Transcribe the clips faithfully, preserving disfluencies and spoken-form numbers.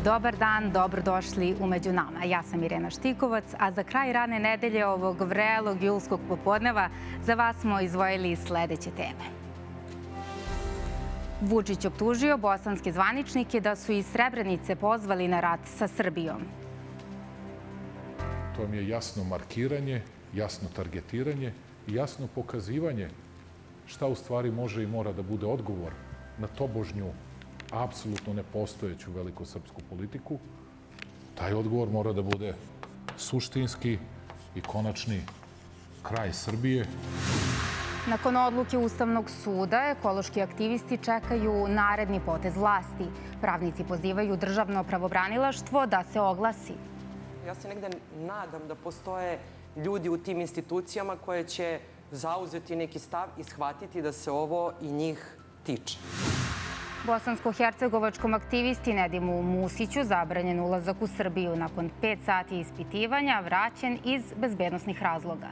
Dobar dan, dobrodošli u Među nama. Ja sam Irena Štikovac, a za kraj radne nedelje ovog vrelog julskog popodneva za vas smo izdvojili sledeće teme. Vučić optužio bosanske zvaničnike da su iz Srebrenice pozvali na rat sa Srbijom. To vam je jasno markiranje, jasno targetiranje i jasno pokazivanje šta u stvari može i mora da bude odgovor na tobožnju, apsolutno nepostojeću velikosrpsku politiku. Taj odgovor mora da bude suštinski i konačni kraj Srbije. Nakon odluke Ustavnog suda, ekološki aktivisti čekaju naredni potez vlasti. Pravnici pozivaju državno pravobranilaštvo da se oglasi. Ja se negde nadam da postoje ljudi u tim institucijama koje će zauzeti neki stav i shvatiti da se ovo i njih tiče. Bosansko-hercegovačkom aktivisti Nedimu Musiću zabranjen ulazak u Srbiju nakon pet sati ispitivanja, vraćen iz bezbednosnih razloga.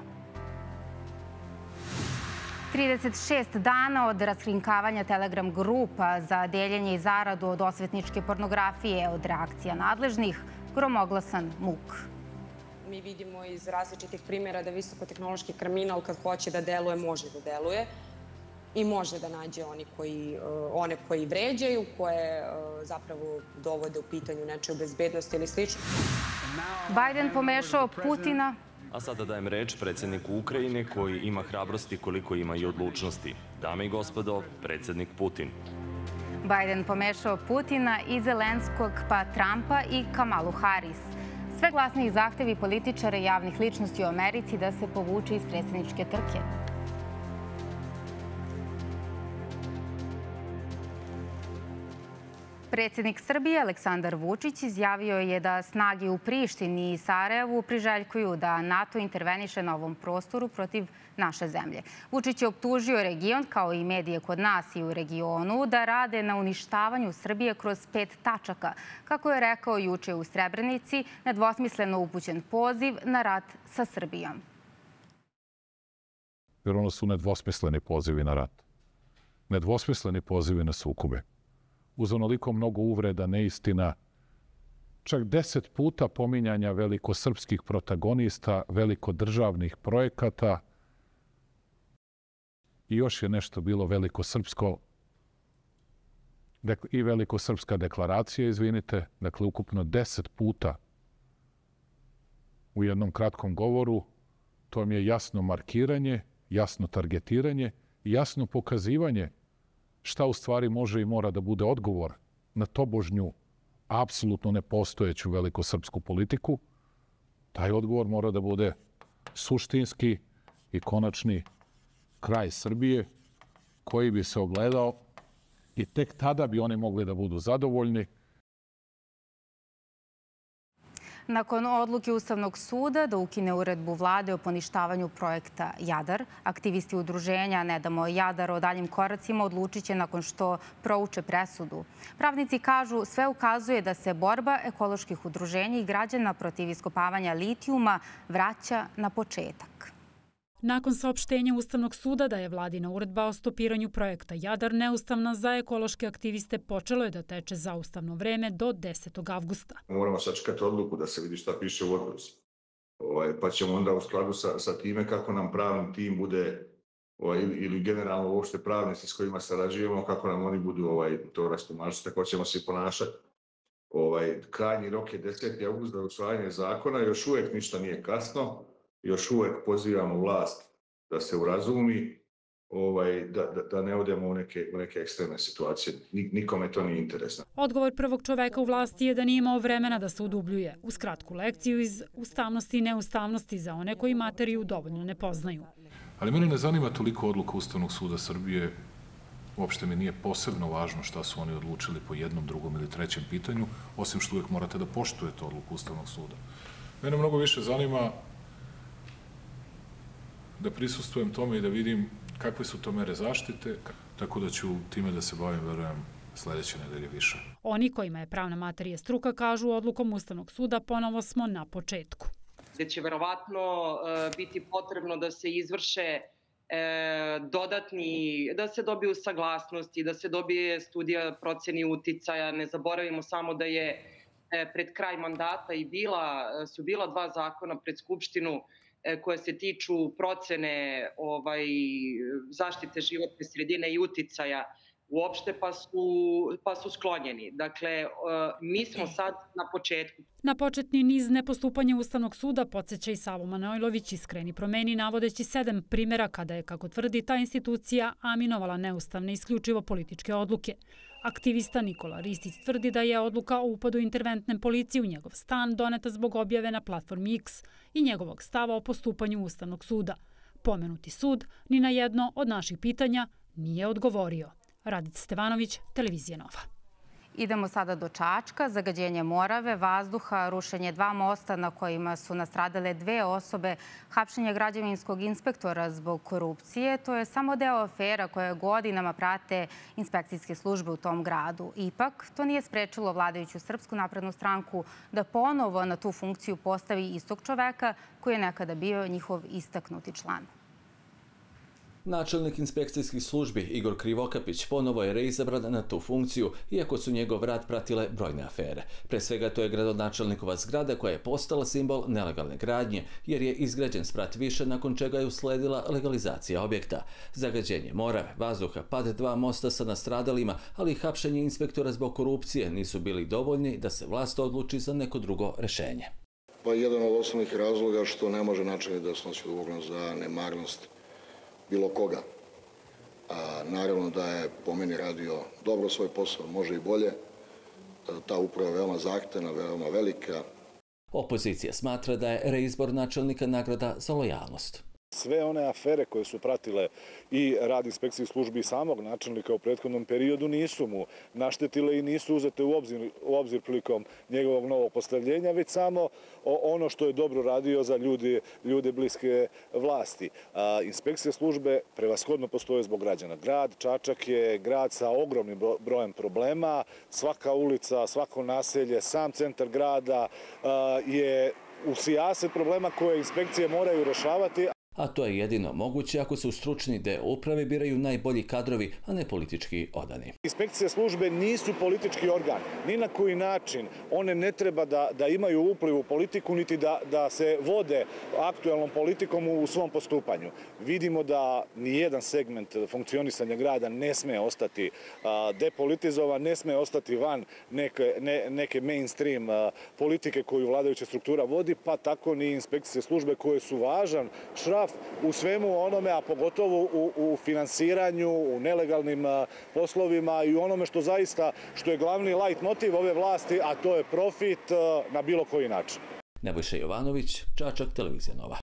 trideset šest dana od raskrinkavanja Telegram grupa za deljenje i zaradu od osvetničke pornografije od reakcija nadležnih, gromoglasan muk. Mi vidimo iz različitih primjera da visokotehnološki kriminal kad hoće da deluje, može da deluje i može da nađe oni koji, one koji vređaju, koje zapravo dovode u pitanju nečiju bezbednost ili slično. Biden pomešao Putina. A sada dajem reč predsjedniku Ukrajine koji ima hrabrosti koliko ima i odlučnosti. Dame i gospodo, predsjednik Putin. Biden pomešao Putina i Zelenskog, pa Trumpa i Kamalu Harris. Sve glasniji zahtevi političara i javnih ličnosti u Americi da se povuče iz predsjedničke trke. Predsjednik Srbije Aleksandar Vučić izjavio je da snage u Prištini i Sarajevu priželjkuju da NATO interveniše na ovom prostoru protiv naše zemlje. Vučić je optužio region, kao i medije kod nas i u regionu, da rade na uništavanju Srbije kroz pet tačaka. Kako je rekao juče u Srebrenici, nedvosmisleno upućen poziv na rat sa Srbijom. Jer ono su nedvosmisleni pozivi na rat. Nedvosmisleni pozivi na sukobe. Uz onoliko mnogo uvreda, neistina, čak deset puta pominjanja velikosrpskih protagonista, velikodržavnih projekata i još je nešto bilo velikosrpsko i velikosrpska deklaracija, izvinite, dakle ukupno deset puta u jednom kratkom govoru. To vam je jasno markiranje, jasno targetiranje i jasno pokazivanje šta u stvari može i mora da bude odgovor na tobožnju, apsolutno nepostojeću velikosrpsku politiku. Taj odgovor mora da bude suštinski i konačni kraj Srbije koji bi se ogledao i tek tada bi oni mogli da budu zadovoljni. Nakon odluke Ustavnog suda da ukine uredbu vlade o poništavanju projekta Jadar, aktivisti udruženja Ne damo Jadar o daljim koracima odlučit će nakon što prouče presudu. Pravnici kažu sve ukazuje da se borba ekoloških udruženja i građana protiv iskopavanja litijuma vraća na početak. Nakon saopštenja Ustavnog suda da je vladina uredba o stopiranju projekta Jadar neustavna za ekološke aktiviste, počelo je da teče zaustavno vreme do desetog avgusta. Moramo sačekati odluku da se vidi šta piše u odluci. Pa ćemo onda u skladu sa time kako nam pravni tim bude ili generalno uopšte pravnici s kojima sarađujemo, kako nam oni budu to rastumačiti, tako ćemo se i ponašati. Krajnji rok je deseti avgust za usvajanje zakona, još uvijek ništa nije kasno. Još uvijek pozivamo vlast da se urazumi, da ne odemo u neke ekstremne situacije. Nikome to nije interesno. Odgovor prvog čoveka u vlasti je da nije imao vremena da se udubljuje. Uz kratku lekciju iz ustavnosti i neustavnosti za one koji materiju dovoljno ne poznaju. Ali mene ne zanima toliko odluka Ustavnog suda Srbije. Uopšte mi nije posebno važno šta su oni odlučili po jednom, drugom ili trećem pitanju, osim što uvijek morate da poštujete odluku Ustavnog suda. Mene mnogo više zanima da prisustvujem tome i da vidim kakve su to mere zaštite, tako da ću time da se bavim, verujem, sledeće nedelje više. Oni kojima je pravna materija struka kažu odlukom Ustavnog suda ponovo smo na početku. Gde će verovatno biti potrebno da se izvrše dodatni, da se dobiju saglasnosti, da se dobije studija proceni uticaja. Ne zaboravimo samo da je pred kraj mandata i bila, su bila dva zakona pred Skupštinu koje se tiču procene ovaj, zaštite životne sredine i uticaja uopšte, pa su, pa su sklonjeni. Dakle, mi smo sad na početku. Na početni niz nepostupanja Ustavnog suda podsjeća i Savo Manojlović iz Kreni promeni, navodeći sedam primjera kada je, kako tvrdi, ta institucija aminovala neustavne isključivo političke odluke. Aktivista Nikola Ristić tvrdi da je odluka o upadu interventne policije u njegov stan doneta zbog objave na platformi X i njegovog stava o postupanju Ustavnog suda. Pomenuti sud ni na jedno od naših pitanja nije odgovorio. Radica Stevanović, Televizija Nova. Idemo sada do Čačka. Zagađenje Morave, vazduha, rušenje dva mosta na kojima su nastradale dve osobe, hapšenje građevinskog inspektora zbog korupcije. To je samo deo afera koje godinama prate inspekcijske službe u tom gradu. Ipak, to nije sprečilo vladajuću Srpsku naprednu stranku da ponovo na tu funkciju postavi istog čoveka koji je nekada bio njihov istaknuti član. Načelnik inspekcijskih službi Igor Krivokapić ponovo je reizabran na tu funkciju, iako su njegov rad pratile brojne afere. Pre svega to je gradonačelnikova zgrada koja je postala simbol nelegalne gradnje, jer je izgrađen sprat više, nakon čega je usledila legalizacija objekta. Zagađenje Morave, vazduha, pad dva mosta sa nastradalima, ali i hapšenje inspektora zbog korupcije nisu bili dovoljni da se vlast odluči za neko drugo rešenje. Pa jedan od osnovnih razloga što ne može načelnik da snosi odgovornost za nemarnost bilo koga. A, naravno da je po meni radio dobro svoj posao, može i bolje. Ta uprava je veoma zahtevna, veoma velika. Opozicija smatra da je reizbor načelnika nagrada za lojalnost. Sve one afere koje su pratile i rad inspekcijskih službi i samog načelnika u prethodnom periodu nisu mu naštetile i nisu uzete u obzir, u obzir prilikom njegovog novog postavljenja, već samo ono što je dobro radio za ljude, ljude bliske vlasti. A, inspekcijske službe prevashodno postoje zbog građana. Grad Čačak je grad sa ogromnim brojem problema. Svaka ulica, svako naselje, sam centar grada a, je u sijaset problema koje inspekcije moraju rešavati. A to je jedino moguće ako se u stručni deo uprave biraju najbolji kadrovi, a ne politički odani. Inspekcije službe nisu politički organ. Ni na koji način one ne treba da, da imaju upliv u politiku, niti da, da se vode aktuelnom politikom u svom postupanju. Vidimo da nijedan segment funkcionisanja grada ne sme ostati a, depolitizovan, ne sme ostati van neke, ne, neke mainstream a, politike koju vladajuća struktura vodi, pa tako ni inspekcijske službe koje su važan šraf u svemu onome, a pogotovo u, u finansiranju, u nelegalnim poslovima i u onome što zaista, što je glavni light motiv ove vlasti, a to je profit na bilo koji način. Nebojša Jovanović, Čačak, Televizija Nova.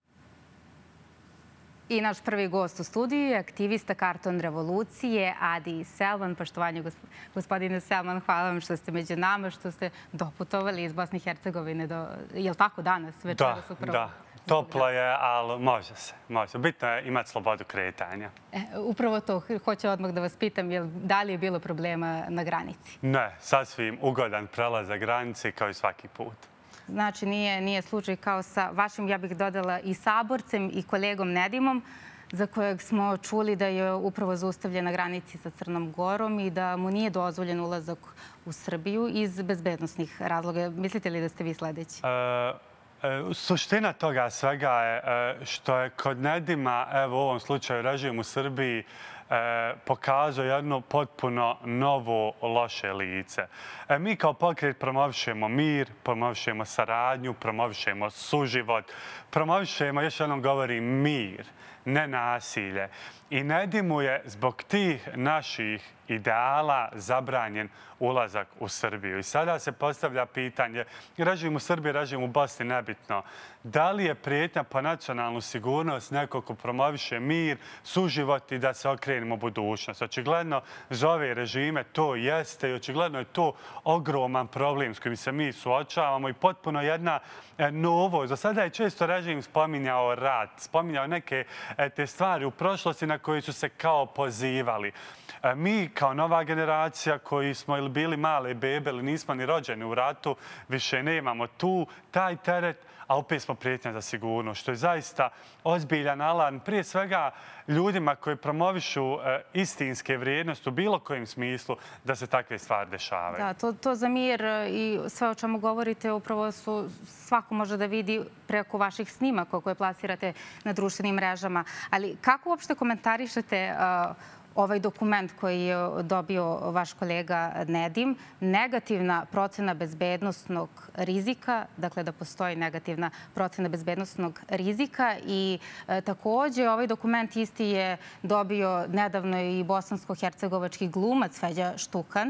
I naš prvi gost u studiju je aktivista Karton revolucije Adi Selman. Poštovanje gospodine Selman, hvala vam što ste među nama, što ste doputovali iz Bosne i Hercegovine do, je li tako danas? Da, da. Toplo je, ali može se. Može. Bitno je imati slobodu kretanja. E, upravo to. Hoću odmah da vas pitam, jel, da li je bilo problema na granici? Ne, sasvim ugodan prelaz granice kao i svaki put. Znači, nije, nije slučaj kao sa vašim, ja bih dodala, i saborcem i kolegom Nedimom, za kojeg smo čuli da je upravo zaustavljen na granici sa Crnom Gorom i da mu nije dozvoljen ulazak u Srbiju iz bezbednosnih razloga. Mislite li da ste vi sledeći? E... Suština toga svega je što je kod Nedima, evo u ovom slučaju režim u Srbiji, pokazao jedno potpuno novo loše lice. Mi kao pokret promovišemo mir, promovišemo saradnju, promovišemo suživot, promovišemo, još jednom govorim, mir, ne nasilje. I Nedimu je zbog tih naših ideala zabranjen ulazak u Srbiju. I sada se postavlja pitanje, režim u Srbiji, režim u Bosni, nebitno, da li je prijetnja po nacionalnu sigurnost neko ko promoviše mir, suživot i da se okrenemo u budućnost? Očigledno za ove režime to jeste i očigledno je to ogroman problem s kojim se mi suočavamo i potpuno jedna novost. Do sada je često režim spominjao rat, spominjao neke te stvari u prošlosti na koje su se kao pozivali. Mi kao nova generacija koji smo ili bili male bebe ili nismo ni rođeni u ratu, više nemamo tu taj teret, a opet smo prijetnja za sigurnost, što je zaista ozbiljan alarm. Prije svega ljudima koji promovišu istinske vrijednosti u bilo kojem smislu da se takve stvari dešavaju. Da, to, to za mir i sve o čemu govorite upravo su, svako može da vidi preko vaših snimaka koje plasirate na društvenim mrežama. Ali kako uopšte komentarišete uh, ovaj dokument koji je dobio vaš kolega Nedim, negativna procena bezbednostnog rizika, dakle da postoji negativna procena bezbednostnog rizika i e, također ovaj dokument isti je dobio nedavno i bosansko-hercegovački glumac Feđa Štukan.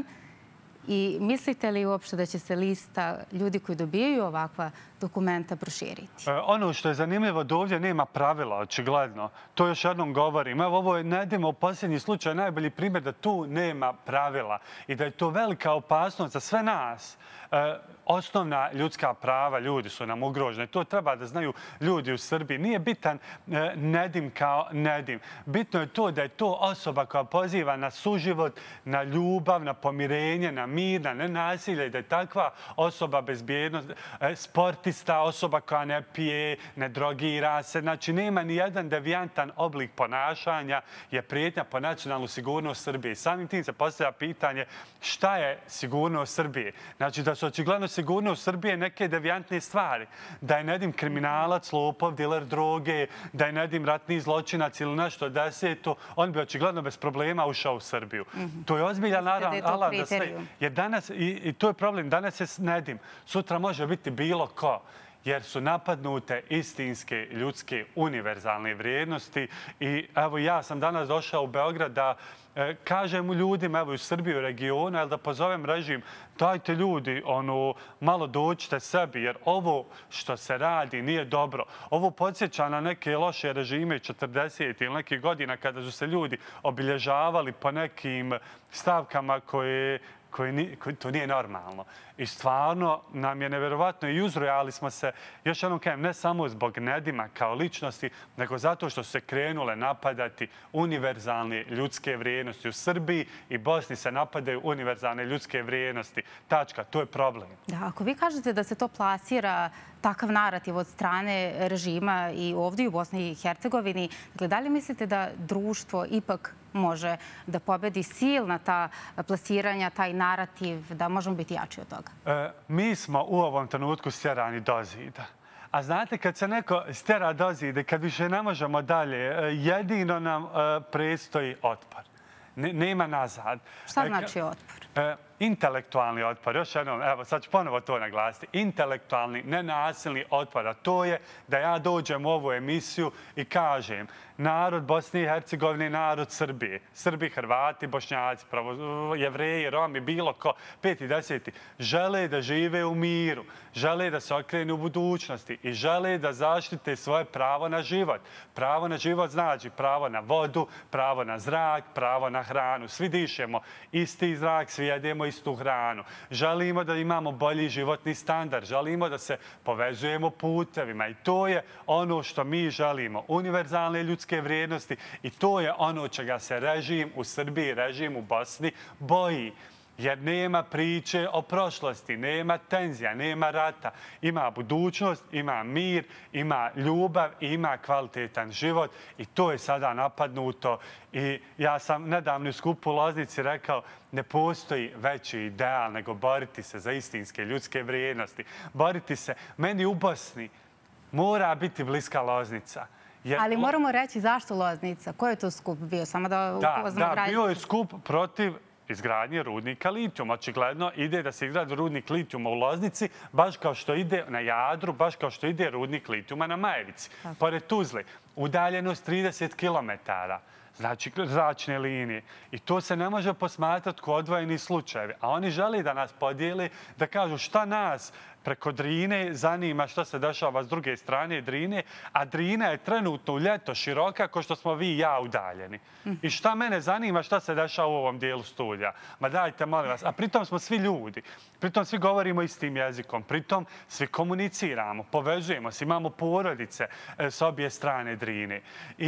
I mislite li uopšte da će se lista ljudi koji dobijaju ovakva dokumenta proširiti? Ono što je zanimljivo da ovdje nema pravila, očigledno. To još jednom govorim. Evo, ovo je, Nedimo, u posljednji slučaj najbolji primjer da tu nema pravila i da je to velika opasnost za sve nas. E, osnovna ljudska prava ljudi su nam ugrožene. To treba da znaju ljudi u Srbiji. Nije bitan e, Nedim kao Nedim. Bitno je to da je to osoba koja poziva na suživot, na ljubav, na pomirenje, na mir, na nenasilje i da je takva osoba bezbjednost, e, sportista, osoba koja ne pije, ne drogira se. Znači, nema ni jedan devijantan oblik ponašanja je prijetnja po nacionalnu sigurnost Srbije. Samim tim se postavlja pitanje šta je sigurnost Srbije. Znači, da su očigledno sigurnost Srbije neke devijantne stvari. Da je Nedim kriminalac, lopov, diler droge, da je Nedim ratni zločinac ili nešto deseto, on bi očigledno bez problema ušao u Srbiju. Mm-hmm. To je ozbiljan alarm da sve. Jer danas, i, i to je problem, danas je Nedim, sutra može biti bilo ko. Jer su napadnute istinske, ljudske, univerzalne vrijednosti. I evo, ja sam danas došao u Beograd da e, kažem u ljudima, evo u Srbiji, u regionu, ali da pozovem režim, dajte ljudi, ono, malo dođite sebi, jer ovo što se radi nije dobro. Ovo podsjeća na neke loše režime četrdesetih ili nekih godina kada su se ljudi obilježavali po nekim stavkama koje Koji, ni, koji to nije normalno. I stvarno nam je nevjerovatno i uzrojali smo se, još jednom kajem, ne samo zbog Nedima kao ličnosti, nego zato što su se krenule napadati univerzalne ljudske vrijednosti. U Srbiji i Bosni se napadaju univerzalne ljudske vrijednosti. Tačka, to je problem. Da, ako vi kažete da se to plasira takav narativ od strane režima i ovdje u Bosni i Hercegovini, dakle, da li mislite da društvo ipak može da pobedi silna ta plasiranja, taj narativ, da možemo biti jači od toga? E, mi smo u ovom trenutku stjerani do zida. A znate, kad se neko stjera do zida, kad više ne možemo dalje, jedino nam e, predstoji otpor. Ne, nema nazad. Šta znači otpor? E, intelektualni otpor, još jednom, evo sad ću ponovo to naglasiti, intelektualni, nenasilni otpor, a to je da ja dođem u ovu emisiju i kažem narod Bosne i Hercegovine, narod Srbije, Srbi, Hrvati, Bošnjaci, pravo, Jevreji, Romi, bilo ko, peti, deseti, žele da žive u miru, žele da se okrenu u budućnosti i žele da zaštite svoje pravo na život. Pravo na život znači pravo na vodu, pravo na zrak, pravo na hranu. Svi dišemo isti zrak, svi jedemo istu hranu. Želimo da imamo bolji životni standard, želimo da se povezujemo putevima i to je ono što mi želimo. Univerzalne ljudske vrijednosti i to je ono čega se režim u Srbiji, režim u Bosni boji. Jer nema priče o prošlosti, nema tenzija, nema rata. Ima budućnost, ima mir, ima ljubav i ima kvalitetan život. I to je sada napadnuto. I ja sam nedavno u skupu u Loznici rekao, ne postoji veći ideal nego boriti se za istinske ljudske vrijednosti. Boriti se. Meni u Bosni mora biti bliska Loznica. Jer... Ali moramo reći zašto Loznica? Ko je to skup bio? Samo da upoznamo Da, da, bio je skup protiv izgradnje rudnika litijuma. Očigledno ide da se izgradi rudnik litijuma u Loznici, baš kao što ide na Jadru, baš kao što ide rudnik litijuma na Majevici. Tako. Pored Tuzle, udaljenost trideset kilometara, znači zračne linije. I to se ne može posmatrati kao odvojeni slučajevi. A oni žele da nas podijeli, da kažu šta nas preko Drine zanima što se dešava s druge strane Drine, a Drina je trenutno u ljeto široka kao što smo vi i ja udaljeni. I šta mene zanima šta se dešava u ovom dijelu studija? Ma dajte, molim vas. A pritom smo svi ljudi. Pritom svi govorimo istim jezikom. Pritom svi komuniciramo, povezujemo se, imamo porodice s obje strane Drine. I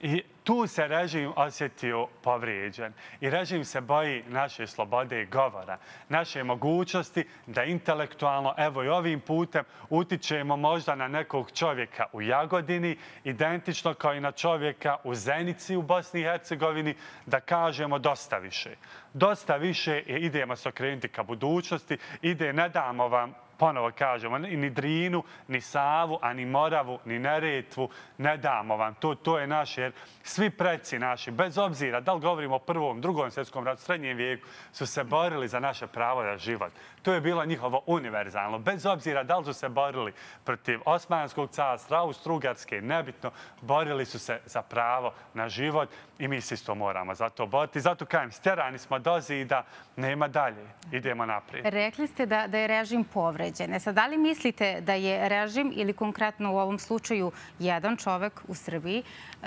I tu se režim osjetio povrijeđen i režim se boji naše slobode govora, naše mogućnosti da intelektualno, evo i ovim putem, utičemo možda na nekog čovjeka u Jagodini, identično kao i na čovjeka u Zenici u Bosni i Hercegovini, da kažemo dosta više. Dosta više i idemo se okrenuti ka budućnosti, ide, ne damo vam, ponovo kažemo, ni Drinu, ni Savu, a ni Moravu, ni Neretvu, ne damo vam. To, to je naš, jer svi preci naši, bez obzira da li govorimo o prvom, drugom svjetskom ratu, srednjem vijeku, su se borili za naše pravo na život. To je bilo njihovo univerzalno. Bez obzira da li su se borili protiv Osmanskog carstva, Austro-Ugarske, nebitno, borili su se za pravo na život i mi se isto moramo za to boriti. Zato kajem, stjerani smo do zida, nema dalje. Idemo naprijed. Rekli ste da, da je režim povređen. E sad, da li mislite da je režim ili konkretno u ovom slučaju jedan čovek u Srbiji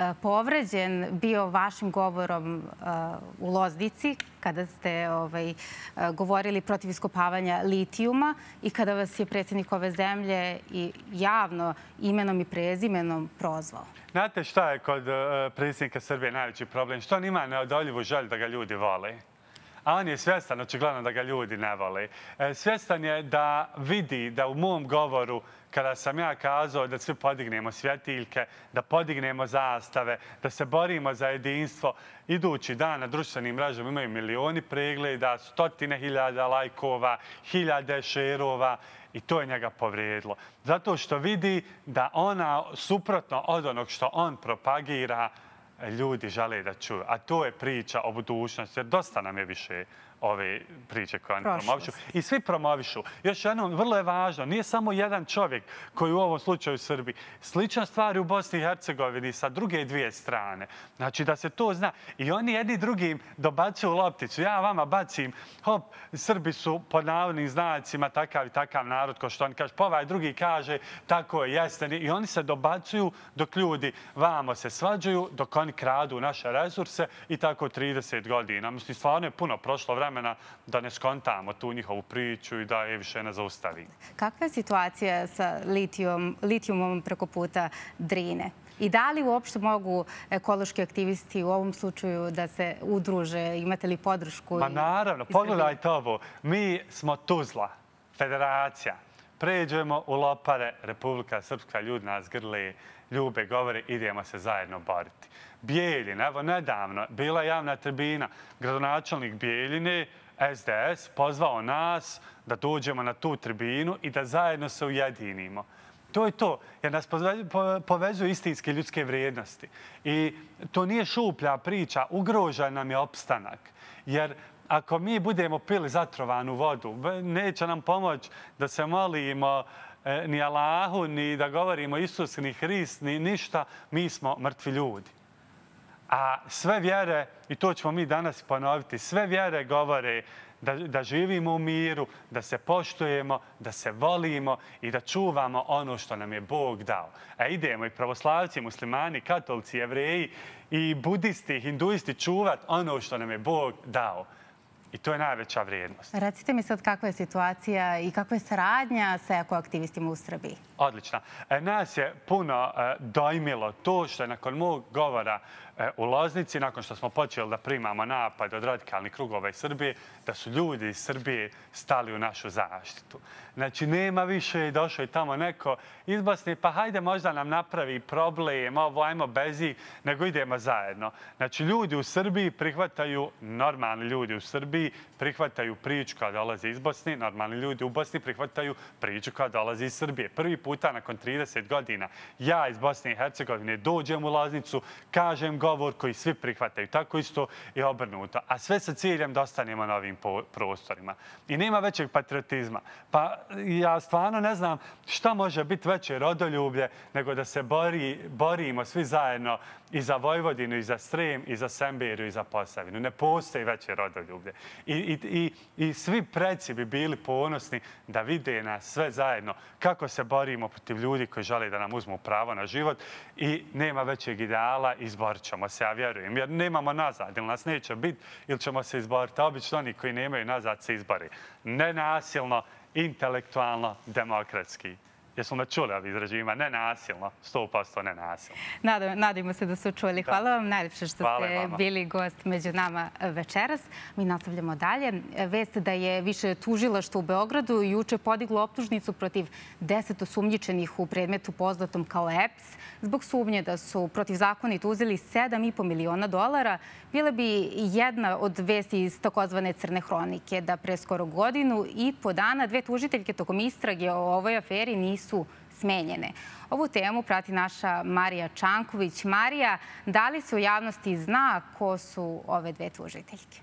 povređen bio vašim govorom u Loznici kada ste ovaj, govorili protiv iskopavanja litijuma i kada vas je predsjednik ove zemlje i javno imenom i prezimenom prozvao? Znate šta je kod predsjednika Srbije najveći problem? Što on ima neodoljivu želju da ga ljudi vole? A on je svjestan, očigledno, da ga ljudi ne vole. Svjestan je da vidi da u mom govoru, kada sam ja kazao da svi podignemo svjetiljke, da podignemo zastave, da se borimo za jedinstvo, idući dan na društvenim mrežama imaju milioni pregleda, stotine hiljada lajkova, hiljade šerova i to je njega povrijedilo. Zato što vidi da ona, suprotno od onog što on propagira, ljudi žele da čuju. A to je priča o budućnosti, jer dosta nam je više ove priče koje oni promovišu. I svi promovišu. Još jednom, vrlo je važno, nije samo jedan čovjek koji u ovom slučaju u Srbiji. Slična stvar u Bosni i Hercegovini sa druge dvije strane. Znači da se to zna. I oni jedni drugim dobacuju lopticu. Ja vama bacim, hop, Srbi su pod navodnim znacima takav i takav narod, ko što oni kaže, pa ovaj drugi kaže, tako je, jeste. I oni se dobacuju dok ljudi vamo se svađaju, dok oni kradu naše resurse i tako trideset godina. Mislim, stvarno je puno prošlo vremena da ne skontamo tu njihovu priču i da je više ne zaustavi. Kakva je situacija sa litijum, litijumom preko puta Drine? I da li uopšte mogu ekološki aktivisti u ovom slučaju da se udruže? Imate li podršku? Ma naravno, pogledajte ovo. Mi smo Tuzla, federacija. Pređemo u Lopare, Republika Srpska, ljudi nas grle, ljube, govore, idemo se zajedno boriti. Bijeljin, evo nedavno, bila javna tribina, gradonačelnik Bijeljine, S D S, pozvao nas da dođemo na tu tribinu i da zajedno se ujedinimo. To je to, jer nas povezuju istinske ljudske vrijednosti. I to nije šuplja priča, ugrožen nam je opstanak. Jer ako mi budemo pili zatrovanu vodu, neće nam pomoći da se molimo ni Allahu, ni da govorimo Isus, ni Hrist, ni ništa, mi smo mrtvi ljudi. A sve vjere, i to ćemo mi danas ponoviti, sve vjere govore da, da živimo u miru, da se poštujemo, da se volimo i da čuvamo ono što nam je Bog dao. A idemo i pravoslavci, muslimani, katolici, jevreji i budisti, hinduisti čuvat ono što nam je Bog dao. I to je najveća vrijednost. Recite mi sad kakva je situacija i kakva je saradnja sa ekoaktivistima u Srbiji? Odlično. Nas je puno dojmilo to što je nakon mog govora u Loznici, nakon što smo počeli da primamo napad od radikalnih krugova iz Srbije, da su ljudi iz Srbije stali u našu zaštitu. Znači, nema više, došao je tamo neko iz Bosne, pa hajde možda nam napravi problem, ovo, ajmo bez ih, nego idemo zajedno. Znači, ljudi u Srbiji prihvataju, normalni ljudi u Srbiji prihvataju priču koja dolazi iz Bosne, normalni ljudi u Bosni prihvataju priču koja dolazi iz Srbije. Prvi puta nakon trideset godina ja iz Bosne i Hercegovine dođem u Loznicu, kažem govor koji svi prihvataju. Tako isto i obrnuto. A sve sa ciljem da ostanemo na ovim prostorima. I nema većeg patriotizma. Pa ja stvarno ne znam šta može biti veće rodoljublje nego da se bori, borimo svi zajedno i za Vojvodinu, i za Srem, i za Semberiju, i za Posavinu. Ne postoji veće rodoljublje. I, i, i, i svi preci bi bili ponosni da vide nas sve zajedno kako se borimo protiv ljudi koji žele da nam uzmu pravo na život i nema većeg ideala, izborit ćemo se, ja vjerujem. Jer nemamo nazad, ili nas neće biti, ili ćemo se izboriti. A obično oni koji nemaju nazad se izbori. Nenasilno, intelektualno, demokratski. Jesmo me čuli ovi izraživima? Ne nasilno, sto posto ne nasilno. Nadimo se da su čuli. Hvala vam najljepše što ste bili gost među nama večeras. Mi nastavljamo dalje. Vest da je više tužilaštvo u Beogradu juče podiglo optužnicu protiv deset osumnjičenih u predmetu poznatom kao E P S zbog sumnje da su protivzakonito uzeli sedam i po miliona dolara. Bile bi jedna od vesti iz takozvane crne hronike da pre skoro godinu i po dana dve tužiteljke tokom istrage o ovoj aferi nisu smenjene. Ovu temu prati naša Marija Čanković. Marija, da li se u javnosti zna ko su ove dve tužiteljke?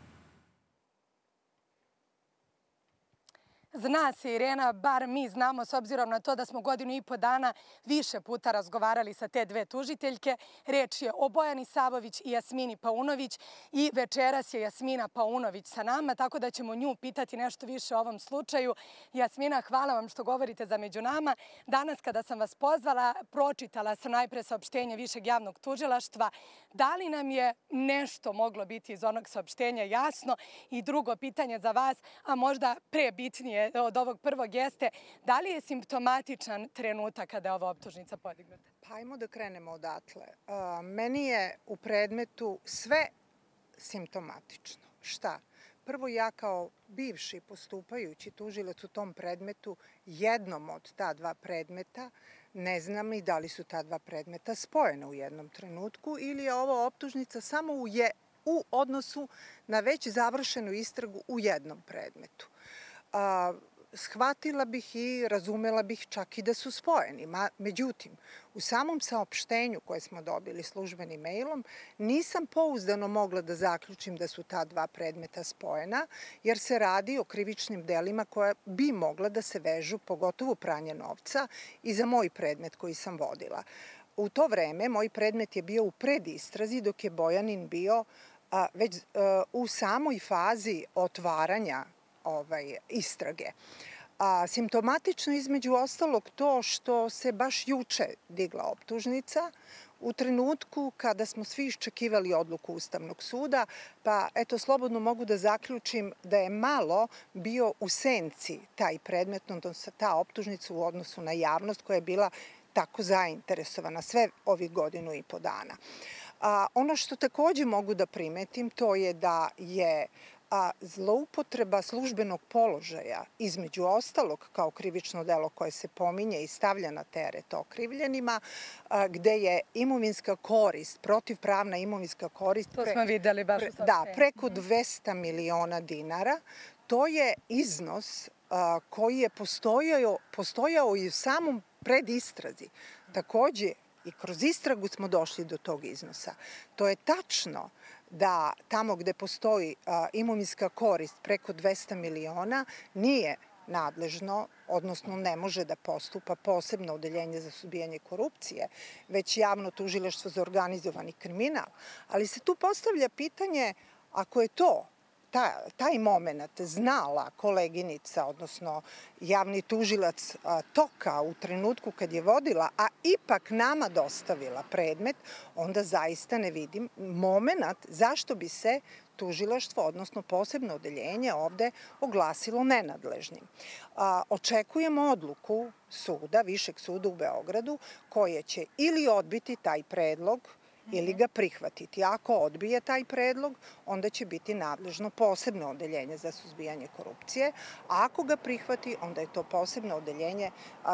Zna se, Irena, bar mi znamo, s obzirom na to da smo godinu i po dana više puta razgovarali sa te dve tužiteljke. Reč je o Bojani Savović i Jasmini Paunović i večeras je Jasmina Paunović sa nama, tako da ćemo nju pitati nešto više o ovom slučaju. Jasmina, hvala vam što govorite za među nama. Danas kada sam vas pozvala, pročitala sam najpre saopštenje Višeg javnog tužilaštva. Da li nam je nešto moglo biti iz onog saopštenja jasno? I drugo pitanje za vas, a možda prebitnije od ovog prvog jeste, da li je simptomatičan trenutak kada je ova optužnica podignuta? Pa ajmo da krenemo odatle. Meni je u predmetu sve simptomatično. Šta? Prvo, ja kao bivši postupajući tužilac u tom predmetu, jednom od ta dva predmeta, ne znam ni da li su ta dva predmeta spojene u jednom trenutku ili je ova optužnica samo u, je, u odnosu na već završenu istragu u jednom predmetu. A, shvatila bih i razumela bih čak i da su spojeni. Međutim, u samom saopštenju koje smo dobili službenim mailom nisam pouzdano mogla da zaključim da su ta dva predmeta spojena, jer se radi o krivičnim delima koja bi mogla da se vežu, pogotovo pranje novca, i za moj predmet koji sam vodila. U to vreme moj predmet je bio u predistrazi, dok je Bojanin bio a, već a, u samoj fazi otvaranja Ovaj, istrage. A, simptomatično između ostalog to što se baš juče digla optužnica u trenutku kada smo svi iščekivali odluku Ustavnog suda, pa eto slobodno mogu da zaključim da je malo bio u senci taj predmet, odnosno ta optužnica u odnosu na javnost koja je bila tako zainteresovana sve ovih godinu i po dana. A, ono što takođe mogu da primetim to je da je a zloupotreba službenog položaja, između ostalog kao krivično delo koje se pominje i stavlja na teret okrivljenima, gde je imovinska korist, protivpravna imovinska korist, to smo videli baš u saopštenju. Da, preko dvesta miliona dinara, to je iznos koji je postojao, postojao i u samom predistrazi. Takođe, i kroz istragu smo došli do tog iznosa. To je tačno da tamo gde postoji imovinska korist preko dvesta miliona nije nadležno, odnosno ne može da postupa posebno odeljenje za suzbijanje korupcije, već javno tužilaštvo za organizovani kriminal. Ali se tu postavlja pitanje, ako je to taj moment znala koleginica, odnosno javni tužilac toka u trenutku kad je vodila, a ipak nama dostavila predmet, onda zaista ne vidim moment zašto bi se tužilaštvo, odnosno posebno odeljenje ovde oglasilo nenadležnim. Očekujemo odluku suda, Višeg suda u Beogradu, koje će ili odbiti taj predlog ili ga prihvatiti. Ako odbije taj predlog, onda će biti nadležno posebno odeljenje za suzbijanje korupcije, a ako ga prihvati, onda je to posebno odeljenje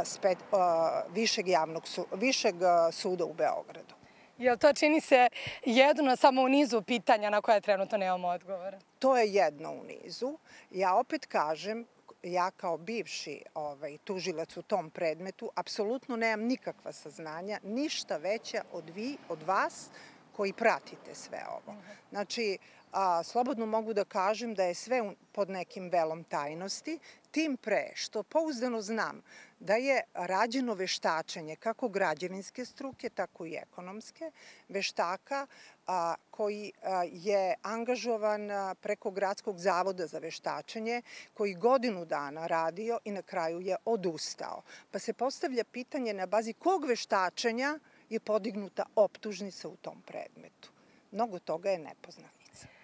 Višeg, javnog, Višeg suda u Beogradu. Jel to čini se jedno samo u nizu pitanja na koje trenutno nemamo odgovora? To je jedno u nizu. Ja opet kažem, ja kao bivši ovaj, tužilac u tom predmetu apsolutno nemam nikakva saznanja, ništa veća od vi, od vas koji pratite sve ovo. Znači, a, slobodno mogu da kažem da je sve pod nekim velom tajnosti, tim pre što pouzdano znam da je rađeno veštačenje kako građevinske struke, tako i ekonomske, veštaka a, koji a, je angažovan a, preko Gradskog zavoda za veštačenje, koji godinu dana radio i na kraju je odustao. Pa se postavlja pitanje na bazi kog veštačenja je podignuta optužnica u tom predmetu. Mnogo toga je nepoznanica.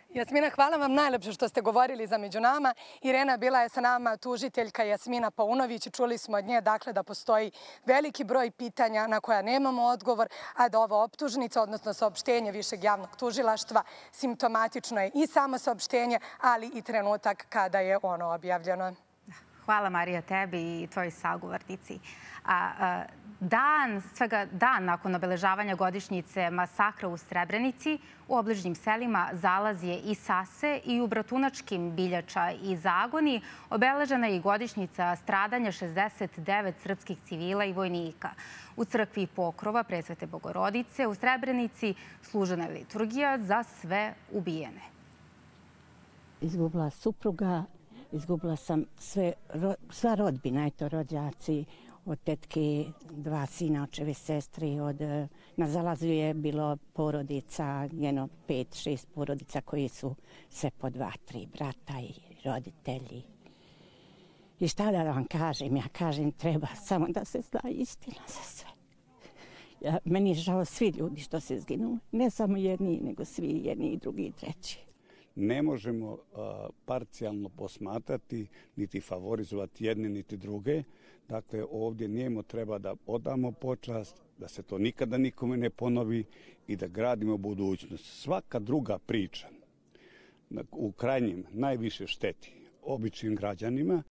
Jasmina, hvala vam najlepše što ste govorili za Među nama. Irena, bila je sa nama tužiteljka Jasmina Paunović. Čuli smo od nje dakle, da postoji veliki broj pitanja na koja nemamo odgovor, a da ova optužnica, odnosno saopštenje Višeg javnog tužilaštva, simptomatično je i samo saopštenje, ali i trenutak kada je ono objavljeno. Hvala, Marija, tebi i tvojoj sagovornici. A, a, dan, svega dan nakon obeležavanja godišnjice masakra u Srebrenici, u obližnjim selima Zalazje i Sase i u Bratunačkim Biljača i Zagoni obeležena je i godišnjica stradanja šezdeset devet srpskih civila i vojnika. U crkvi Pokrova Presvete Bogorodice u Srebrenici služena je liturgija za sve ubijene. Izgubila supruga, izgubila sam sve, sva rodbina, eto rođaci, od tetke, dva sina, očeve sestri. Od, na Zalazu je bilo porodica, jedno pet, šest porodica koji su sve po dva, tri brata i roditelji. I šta da vam kažem? Ja kažem, treba samo da se zna istina za sve. Ja, meni je žao svi ljudi što se zginuli. Ne samo jedni, nego svi jedni i drugi i treći. Ne možemo uh, parcijalno posmatrati, niti favorizovati jedne, niti druge. Dakle, ovdje njemu treba da odamo počast, da se to nikada nikome ne ponovi i da gradimo budućnost. Svaka druga priča u krajnjem najviše šteti običnim građanima,